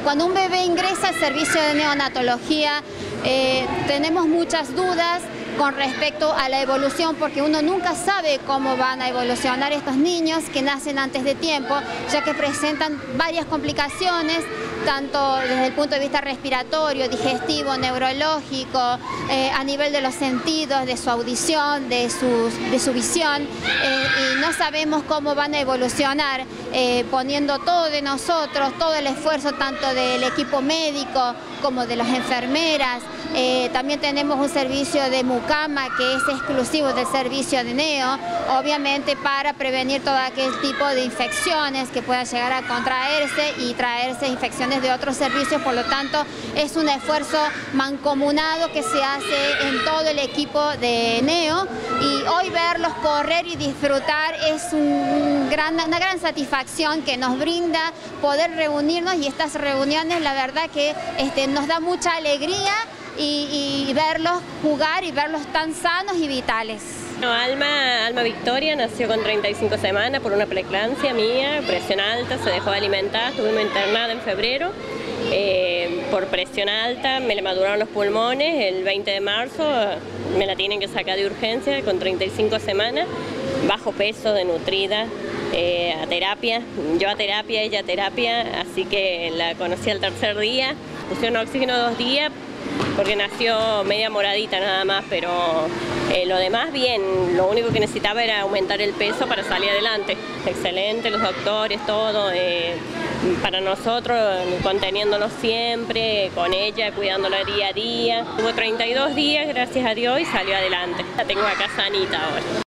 Cuando un bebé ingresa al servicio de neonatología, tenemos muchas dudas con respecto a la evolución, porque uno nunca sabe cómo van a evolucionar estos niños que nacen antes de tiempo, ya que presentan varias complicaciones, tanto desde el punto de vista respiratorio, digestivo, neurológico, a nivel de los sentidos, de su audición, de su visión, y no sabemos cómo van a evolucionar, poniendo todo de nosotros, todo el esfuerzo tanto del equipo médico como de las enfermeras. También tenemos un servicio de mucama que es exclusivo del servicio de neo, obviamente para prevenir todo aquel tipo de infecciones que puedan llegar a contraerse y traerse infecciones de otros servicios. Por lo tanto, es un esfuerzo mancomunado que se hace en todo el equipo de neo, y hoy verlos correr y disfrutar es una gran satisfacción que nos brinda poder reunirnos, y estas reuniones la verdad que nos da mucha alegría y verlos jugar y verlos tan sanos y vitales. Alma Victoria nació con 35 semanas por una preeclampsia mía, presión alta, se dejó de alimentar, estuvimos internada en febrero. Por presión alta me le maduraron los pulmones, el 20 de marzo me la tienen que sacar de urgencia con 35 semanas, bajo peso, desnutrida, a terapia, yo a terapia, ella a terapia, así que la conocí al tercer día, pusieron oxígeno 2 días, porque nació media moradita nada más, pero lo demás bien, lo único que necesitaba era aumentar el peso para salir adelante. Excelente, los doctores, todo, para nosotros, conteniéndonos siempre, con ella, cuidándola día a día. Tuvo 32 días, gracias a Dios, y salió adelante. La tengo acá sanita ahora.